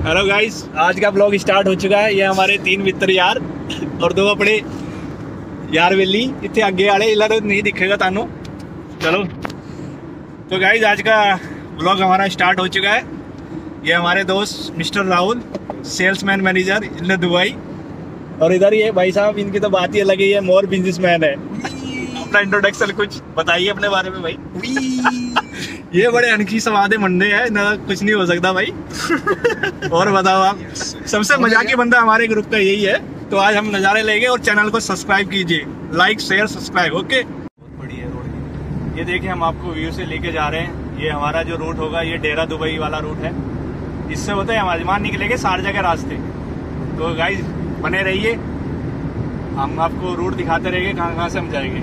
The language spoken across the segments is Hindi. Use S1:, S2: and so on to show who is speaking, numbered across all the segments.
S1: हेलो गाइस, आज का ब्लॉग स्टार्ट हो चुका है। ये हमारे 3 मित्र यार और 2 अपने यार वेली इतने आगे वाले इलाज नहीं दिखेगा तानू। चलो तो गाइस, आज का ब्लॉग हमारा स्टार्ट हो चुका है। ये हमारे दोस्त mister Rahul, salesman manager in Dubai, और इधर ये भाई साहब, इनकी तो बात ही अलग है, मोर बिजनेसमैन है। अपना इंट्रोडक्शन कुछ बताइए अपने बारे में भाई। ये बड़े अनखी सवादे मंडे हैं ना, कुछ नहीं हो सकता भाई। और बताओ आप। सबसे मजाकी बंदा हमारे ग्रुप का यही है। तो आज हम नज़ारे लेंगे और चैनल को सब्सक्राइब कीजिए, लाइक शेयर सब्सक्राइब। ओके, बहुत बढ़िया रोड। ये देखिए, हम आपको व्यू से लेके जा रहे हैं। ये हमारा जो रूट होगा, ये डेरा दुबई वाला रूट है। इससे होता है हम अजमान निकलेंगे शारजा के रास्ते। तो गाइस बने रहिए, हम आपको रूट दिखाते रहेंगे कहाँ कहाँ से हम जाएंगे।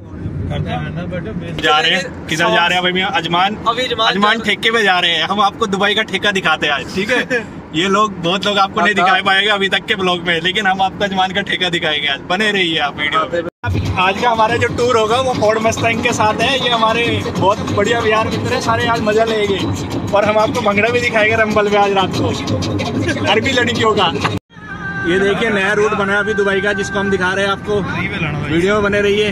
S1: जा रहे हैं, किधर जा रहे हैं भाई? अजमान ठेके पे जा रहे हैं। हम आपको दुबई का ठेका दिखाते हैं आज, ठीक है। ये लोग बहुत लोग आपको नहीं दिखा पाएंगे अभी तक के ब्लॉग में, लेकिन हम आपको अजमान का ठेका दिखाएंगे आज। बने रहिए आप वीडियो पे। आज का हमारा जो टूर होगा वो फोर्ड मस्टैंग के साथ है। ये हमारे बहुत बढ़िया यार मित्र है, सारे आज मजा लेंगे। और हम आपको भंगड़ा भी दिखाएंगे रंबल में आज रात को, अरबी लड़कियों का। ये देखिए, नया रूट बना है अभी दुबई का, जिसको हम दिखा रहे हैं आपको। वीडियो में बने रहिए,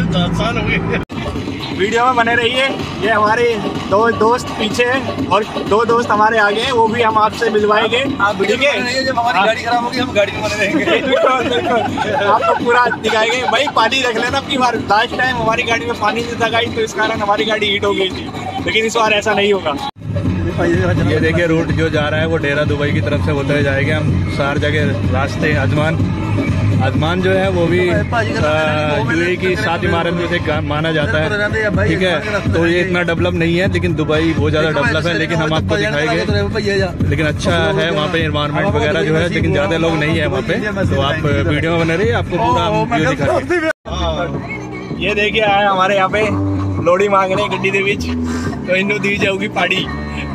S1: वीडियो में बने रहिए। ये हमारे 2 दोस्त पीछे हैं और 2 दोस्त हमारे आगे हैं, वो भी हम आपसे मिलवाएंगे। ठीक है, जब हमारी गाड़ी खराब होगी हम गाड़ी में बने रहेंगे। आपको पूरा दिखाएंगे भाई। पानी रख लेना आपकी बार। लास्ट टाइम हमारी गाड़ी में पानी नहीं था गाइस, तो इस कारण हमारी गाड़ी हीट हो गई थी, लेकिन इस बार ऐसा नहीं होगा। ये देखिए, रूट जो जा रहा है वो डेरा दुबई की तरफ से होते हुए जाएंगे हम शारजा के रास्ते। अजमान जो है वो भी यूएई की 7 इमारत में से माना जाता है, ठीक है। तो ये इतना डेवलप नहीं है, लेकिन दुबई बहुत ज़्यादा डेवलप है। लेकिन हम आपको दिखाएंगे, लेकिन अच्छा है वहाँ पे एनवायरनमेंट वगैरह जो है, लेकिन ज़्यादा लोग नहीं है वहाँ पे। तो आप वीडियो में बने रहिए, आपको पूरा व्यू दिखाएंगे। ये देखिए, आए हमारे यहाँ पे लोड़ी मांगने गड्डी के बीच, तो इन्हों दी जाऊगी पाड़ी।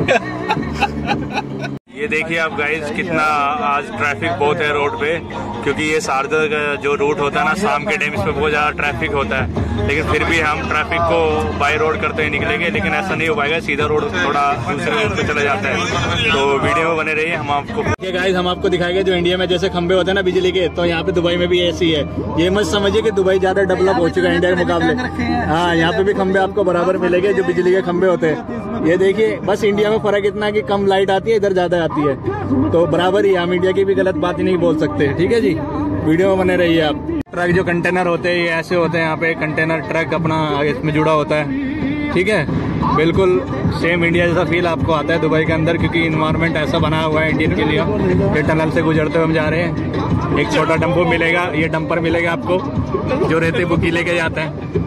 S1: ये देखिए आप गाइस, कितना आज ट्रैफिक बहुत है रोड पे, क्योंकि ये शारजा का जो रूट होता है ना, शाम के टाइम इस पे बहुत ज़्यादा ट्रैफिक होता है। लेकिन फिर भी हम ट्रैफिक को बाय रोड करते हुए निकलेंगे, लेकिन ऐसा नहीं हो पाएगा। सीधा रोड थोड़ा दूसरे रोड पे चला जाता है। तो वीडियो में बने रहिए, हम आपको ये गाइस हम आपको दिखाएंगे जो इंडिया में जैसे खंबे होते हैं ना बिजली के, तो यहाँ पे दुबई में भी ऐसी है। ये मत समझिए कि दुबई ज़्यादा डेवलप हो चुका है इंडिया के मुकाबले। हाँ, यहाँ पे भी खंबे आपको बराबर मिलेंगे जो बिजली के खंबे होते हैं। ये देखिए, बस इंडिया में फर्क इतना है कि कम लाइट आती है, इधर ज्यादा आती है। तो बराबर ही, हम इंडिया की भी गलत बात ही नहीं बोल सकते, ठीक है जी। वीडियो में बने रहिए आप। ट्रक जो कंटेनर होते हैं, ये ऐसे होते हैं। यहाँ पे कंटेनर ट्रक अपना इसमें जुड़ा होता है, ठीक है। बिल्कुल सेम इंडिया जैसा फील आपको आता है दुबई के अंदर, क्योंकि इन्वायरमेंट ऐसा बना हुआ है इंडियन के लिए। ये टनल से गुजरते हुए हम जा रहे हैं। एक छोटा टेम्पो मिलेगा, ये डंपर मिलेगा आपको, जो रेते बुकी लेके जाता है।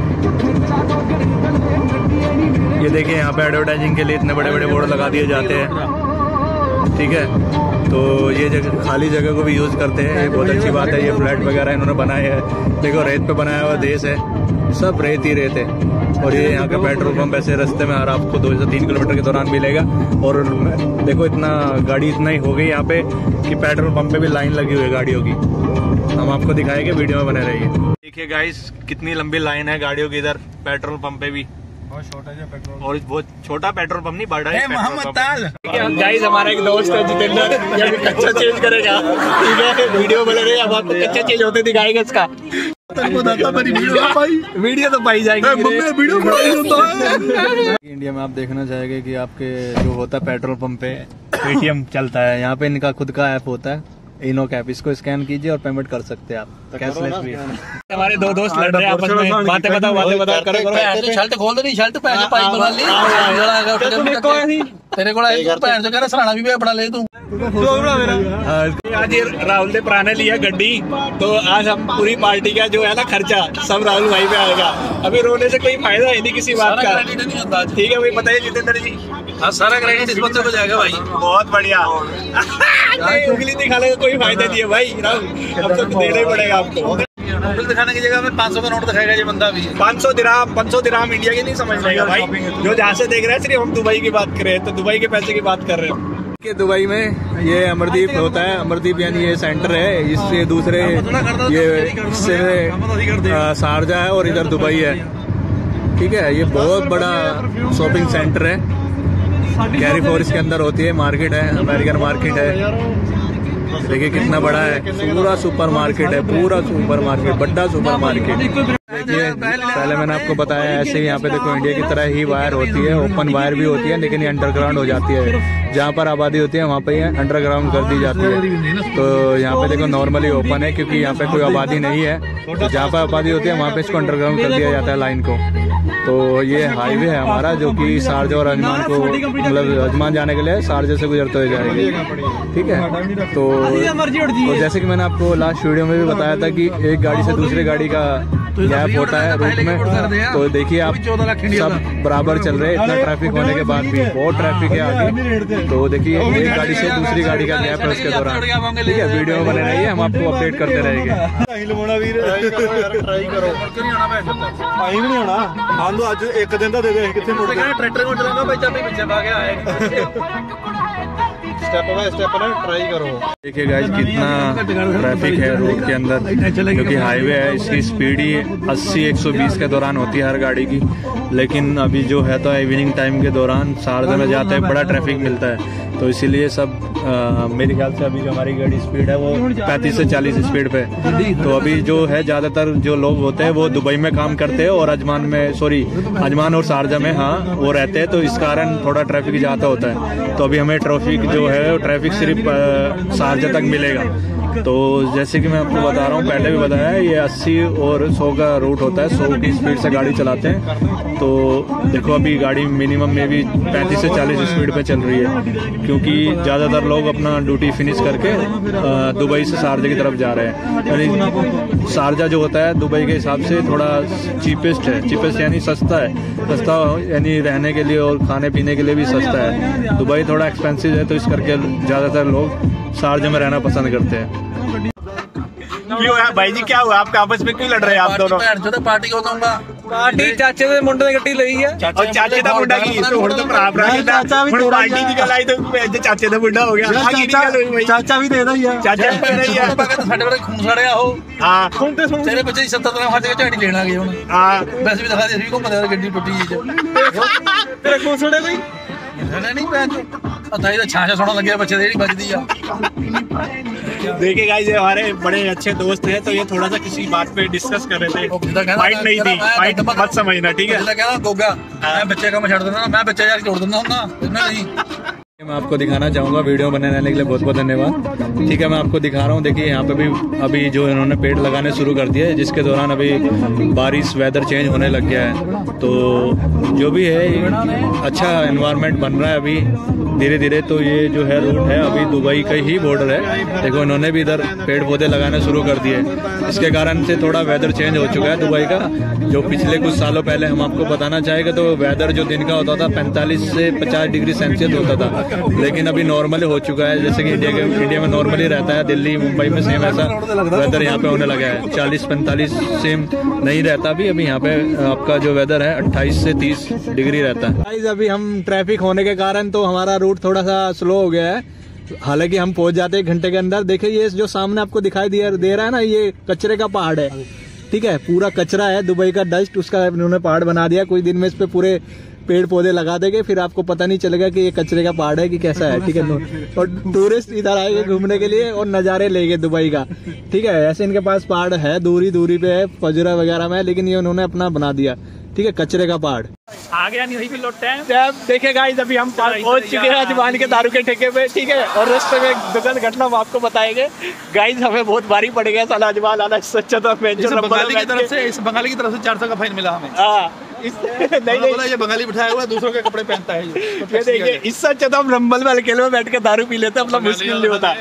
S1: ये देखिए, यहाँ पे एडवर्टाइजिंग के लिए इतने बड़े बड़े बोर्ड लगा दिए जाते हैं, ठीक है। तो ये जगह, खाली जगह को भी यूज़ करते हैं, ये बहुत अच्छी बात है। ये फ्लैट वगैरह इन्होंने बनाए हैं। देखो, रेत पे बनाया हुआ देश है, सब रेत ही रेत है। और ये यहाँ का पेट्रोल पंप ऐसे रास्ते में हर आपको 2 से 3 किलोमीटर के दौरान मिलेगा। और देखो, इतना गाड़ी इतना ही हो गई यहाँ पे कि पेट्रोल पंप पे भी लाइन लगी हुई है गाड़ियों की। हम आपको दिखाएंगे, वीडियो में बने रहिए। देखिए गाइस, कितनी लंबी लाइन है गाड़ियों की इधर पेट्रोल पंप पे भी। बहुत छोटा है पेट्रोल, और बहुत छोटा पेट्रोल पंप नहीं, बड़ा है मोहम्मद ताल। गाइस, हमारा एक दोस्त है जितेंद्र, ये भी कच्चा चेंज करेगा, ठीक है। वीडियो बने रहे, अब आपको कच्चा चेंज होते दिखाएंगे इसका। वीडियो तो पाई जाएगी। इंडिया में आप देखना चाहेंगे कि आपके जो होता है पेट्रोल पंप पे पेटीएम चलता है। यहाँ पे इनका खुद का ऐप होता है, इनो कैप। इसको स्कैन कीजिए और पेमेंट कर सकते हैं आप, कैशलेस भी है। हमारे 2 दोस्त लड़ रहे हैं आपस में, बातें बताओ करो। शर्ट खोल दे, शर्ट पहन पाइप बना ली तेरे को भैन जो कह सराना भी बड़ा ले तू। आज राहुल ने पुराने लिया गड्डी, तो आज हम पूरी पार्टी का जो है ना खर्चा सब राहुल भाई पे आएगा। अभी रोने से कोई फायदा है नहीं किसी बात का, ठीक है भाई। बताइए जितेंद्र जी। हाँ, सारा क्रेडिट इस बंदे को जाएगा भाई। बहुत बढ़िया। उंगली दिखाने का कोई फायदा नहीं है भाई राहुल, अब तो देना ही पड़ेगा आपको। उंगली दिखाने की जगह में 500 का नोट दिखाएगा ये बंदा भी। 500 दिरहम इंडिया की नहीं समझ लेगा भाई। जो जहाँ से देख रहे हैं, सिर्फ हम दुबई की बात कर रहे हैं, तो दुबई के पैसे की बात कर रहे हैं। कि दुबई में ये अमरदीप होता है। अमरदीप यानी ये सेंटर है, इससे दूसरे ये शारजा है और इधर दुबई है, ठीक है। ये बहुत बड़ा शॉपिंग सेंटर है। कैरी फोर्स के अंदर होती है, मार्केट है, अमेरिकन मार्केट है। देखिए कितना बड़ा है, पूरा सुपर मार्केट है, पूरा सुपर मार्केट, बड़ा सुपर मार्केट। देखिए पहले मैंने आपको बताया ऐसे ही यहाँ पे देखो इंडिया की तरह ही वायर होती है, ओपन वायर भी होती है, लेकिन ये अंडरग्राउंड हो जाती है। जहाँ पर आबादी होती है वहाँ पे ये अंडरग्राउंड कर दी जाती है। तो यहाँ पे देखो नॉर्मली ओपन है क्योंकि यहाँ पे कोई आबादी नहीं है। तो जहाँ पर आबादी होती है वहाँ पे इसको अंडरग्राउंड कर दिया जाता है लाइन को। तो ये हाईवे है हमारा जो कि शारजा और अजमान को, मतलब अजमान जाने के लिए शारजा से गुजरते हुए जाएगी, ठीक है। तो जैसे कि मैंने आपको लास्ट वीडियो में भी बताया था कि एक गाड़ी से दूसरी गाड़ी का गैप होता है रूट में। तो देखिए आप सब बराबर चल रहे हैं, इतना ट्रैफिक होने के बाद भी बहुत ट्रैफिक है आगे। तो देखिए एक गाड़ी से दूसरी गाड़ी का गैप है उसके दौरान, ठीक है। वीडियो में बने रहिए, हम आपको अपडेट करते रहेंगे।
S2: आज एक दिन का दे दे कितने मुड़ गया ट्रैक्टर को चलाऊंगा भाई चाबी पीछे भाग आएगा। स्टेप बाय स्टेप ना ट्राई करो।
S1: देखिए गाइस कितना ट्रैफिक है रोड के अंदर, क्योंकि हाईवे है। इसकी स्पीड ही 80-120 के दौरान होती है हर गाड़ी की। लेकिन अभी जो है तो इवनिंग टाइम के दौरान शारजा में जाते हैं बड़ा ट्रैफिक मिलता है। तो इसीलिए सब मेरे ख्याल से अभी जो हमारी गाड़ी स्पीड है वो 35 से 40 स्पीड पे। तो अभी जो है ज़्यादातर जो लोग होते हैं वो दुबई में काम करते हैं और अजमान और शारजा में हाँ वो रहते हैं। तो इस कारण थोड़ा ट्रैफिक ज़्यादा होता है। तो अभी हमें ट्रैफिक जो है ट्रैफिक सिर्फ शारजा तक मिलेगा। तो जैसे कि मैं आपको बता रहा हूँ, पहले भी बताया है, ये 80 और 100 का रूट होता है। 100 की स्पीड से गाड़ी चलाते हैं। तो देखो अभी गाड़ी मिनिमम में भी 35 से 40 स्पीड पे चल रही है, क्योंकि ज़्यादातर लोग अपना ड्यूटी फिनिश करके दुबई से शारजा की तरफ जा रहे हैं। यानी शारजा जो होता है दुबई के हिसाब से थोड़ा चीपेस्ट है। चीपेस्ट यानी सस्ता है, सस्ता यानी रहने के लिए और खाने पीने के लिए भी सस्ता है। दुबई थोड़ा एक्सपेंसिव है, तो इस करके ज़्यादातर लोग शारजा में रहना पसंद करते हैं।
S2: क्यों है भाई जी, क्या हुआ आपका आपस में क्यों लड़ रहे हैं आप दोनों?
S3: पार्टी को दूंगा। पार्टी चाचे ਦੇ ਮੁੰਡੇ ਦੀ ਗੱਡੀ ਲਈ ਹੈ।
S2: और चाचे ਦਾ ਮੁੰਡਾ ਕੀ ਤੂੰ ਹੁਣ ਤਾਂ ਭਰਾ ਭਰਾ ਹੀ ਚਾਚਾ ਵੀ ਤੇਰਾ ਪਾर्टी ਦੀ ਗੱਲ ਆਈ ਤਾਂ ਅੱਜ ਚਾਚੇ ਦਾ ਮੁੰਡਾ ਹੋ ਗਿਆ। ਚਾਚਾ ਵੀ ਦੇ ਦਾ ਹੀ ਆ, ਚਾਚਾ ਵੀ ਦੇ ਰਹੀ ਆ।
S3: ਸਾਡੇ ਕੋਲ ਖੂਨ ਸੜਿਆ ਉਹ।
S2: ਹਾਂ ਹੁਣ ਤੇ ਸੁਣ
S3: ਤੇਰੇ ਬੱਚੇ ਦੀ 70 ਦਿਨ ਹੱਥ ਵਿੱਚ ਝਾੜੀ ਲੈਣਾ ਗਏ ਹੁਣ।
S2: ਹਾਂ
S3: ਵੈਸੇ ਵੀ ਦਿਖਾ ਦੇ ਅਸੀਂ ਘੁੰਮਦੇ ਆ ਗੱਡੀ ਟੁੱਟੀ ਜੀ ਚ।
S2: ਤੇਰੇ ਖੂਨ ਸੜੇ ਕੋਈ
S3: नहीं पता ही छाछा सोना लगे बच्चे देरी बजदी है।
S2: देखिए गाइस ये हमारे बड़े अच्छे दोस्त हैं, तो ये थोड़ा सा किसी बात पे डिस्कस कर रहे थे। फाइट नहीं थी, फाइट मत समझना, ठीक है।
S3: कहना गोगा मैं बच्चे का मैं छड़ देना, मैं बच्चे यार छोड़ देना हूं ना नहीं।
S1: मैं आपको दिखाना चाहूँगा, वीडियो बनाने रहने के लिए बहुत बहुत धन्यवाद। ठीक है मैं आपको दिखा रहा हूँ। देखिए यहाँ पे भी अभी जो इन्होंने पेड़ लगाने शुरू कर दिया है, जिसके दौरान अभी बारिश वेदर चेंज होने लग गया है। तो जो भी है अच्छा एनवायरनमेंट बन रहा है अभी धीरे धीरे। तो ये जो है रूट है अभी दुबई का ही बॉर्डर है। देखो इन्होंने भी इधर पेड़ पौधे लगाने शुरू कर दिए। इसके कारण से थोड़ा वेदर चेंज हो चुका है दुबई का। जो पिछले कुछ सालों पहले हम आपको बताना चाहेंगे तो वेदर जो दिन का होता था 45 से 50 डिग्री सेल्सियस होता था, लेकिन अभी नॉर्मल हो चुका है। जैसे कि इंडिया में नॉर्मली रहता है, दिल्ली मुंबई में सेम ऐसा वेदर यहाँ पे होने लगा है। 40-45 सेम नहीं रहता अभी यहाँ पे आपका जो वेदर है 28 से 30 डिग्री रहता है। अभी हम ट्रैफिक होने के कारण तो हमारा रूट थोड़ा सा स्लो हो गया है, हालांकि हम पहुंच जाते हैं घंटे के अंदर। देखिए ये जो सामने आपको दिखाई दे रहा है ना, ये कचरे का पहाड़ है, ठीक है। पूरा कचरा है, दुबई का डस्ट, उसका इन्होंने पहाड़ बना दिया। कुछ दिन में इस पे पूरे पेड़ पौधे लगा देंगे, फिर आपको पता नहीं चलेगा कि ये कचरे का पहाड़ है कि कैसा है, ठीक है। और टूरिस्ट इधर आएंगे घूमने के लिए और नज़ारे लेंगे दुबई का, ठीक है। ऐसे इनके पास पहाड़ है, दूरी पे है, फजुरा वगैरह में, लेकिन ये उन्होंने अपना बना दिया, ठीक है, कचरे का पहाड़।
S2: आ गया नहीं भी लौटते हैं। देखे गाइस अभी हम पहुंच चुके हैं अजमान के दारू के ठेके पे, ठीक है। और रास्ते में एक दुखद घटना हम आपको बताएंगे गाइस। हमें बहुत भारी पड़ गया साला अजमान आना, सच्चा तो
S3: बंगाली की तरफ से 400 का फाइन मिला हमें। नहीं ये बंगाली बिठाया हुआ दूसरों के कपड़े पहनता है ये।
S2: देखिए इससे अच्छा तो हम रंबल में अकेले में बैठ के दारू पी लेते, अपना मुश्किल नहीं होता।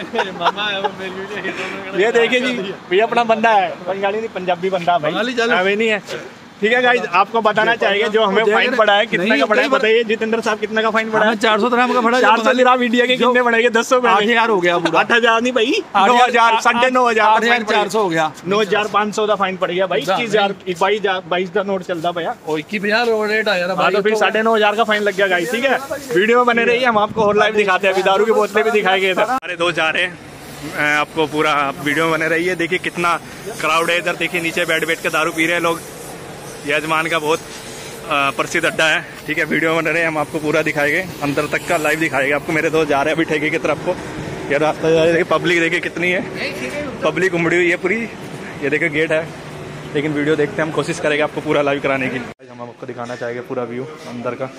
S2: ये देखिए जी भैया अपना बंदा है, बंगाली नहीं पंजाबी बंदा भाई, हमें नहीं है, ठीक है गाइस। आपको बताना चाहिए जो हमें फाइन पड़ा है, कितने का पड़ा है बताइए जितेंद्र साहब, कितने का फाइन पड़ा है?
S3: 400 दिरहम का पड़ा।
S2: 400 दिरहम इंडिया के कितने पड़ेंगे? 10 में
S3: 8000 हो गया पूरा।
S2: 8000 नहीं भाई, 9000 9,500
S3: 8400 हो गया।
S2: 9500 का फाइन पड़ गया भाई। 22 का नोट चलता भैया,
S3: 21,000 रेट आया भाई।
S2: तो फिर 9,500 का फाइन लग गया गाइस, ठीक है। वीडियो में बने रहिए, हम आपको और लाइव दिखाते हैं। अभी दारू की बोतलें भी दिखाई गए थे, हमारे दोस्त जा रहे हैं। आपको पूरा वीडियो में बने रहिए। देखिए कितना क्राउड है इधर, देखिए नीचे बैठ के दारू पी रहे हैं लोग। ये अजमान का बहुत
S1: प्रसिद्ध अड्डा है, ठीक है। वीडियो बन रहे हैं, हम आपको पूरा दिखाएंगे, अंदर तक का लाइव दिखाएंगे आपको। मेरे दोस्त जा रहे हैं अभी ठेके की तरफ को। ये रास्ता देखिए, पब्लिक देखिए कितनी है, पब्लिक उमड़ी हुई है पूरी। ये देखिए गेट है, लेकिन वीडियो देखते हैं, हम कोशिश करेंगे आपको पूरा लाइव कराने की। हम आपको दिखाना चाहेंगे पूरा व्यू अंदर का।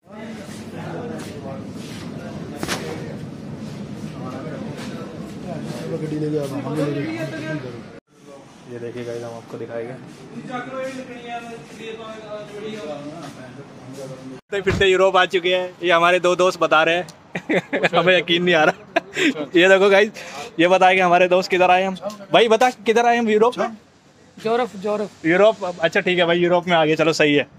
S1: ये देखिए गाइस, हम आपको दिखाएंगे।
S2: फिरते यूरोप आ चुके हैं, ये हमारे दो दोस्त बता रहे हैं। हमें यकीन नहीं आ रहा। ये देखो गाइस, ये बताएंगे हमारे दोस्त किधर आए हम। भाई बता किधर आए हम यूरोप में? यूरोप। अच्छा ठीक है भाई, यूरोप में आ गए, चलो सही है।